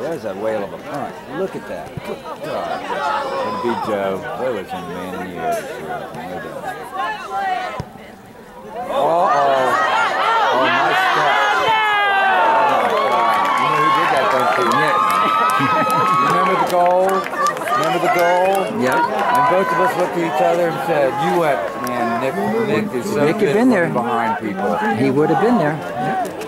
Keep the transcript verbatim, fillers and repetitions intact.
there's a whale of a punt. Look at that. Good God. That'd be Joe. Joe was in the man of the year this year. No doubt. Uh-oh. Oh, nice step. You know who did that, don't you? Nick. You remember the goal? Remember the goal? Yep. And both of us looked at each other and said, you went, man, Nick, Nick is so Nick had good been there. behind people. He would have been there. Yep.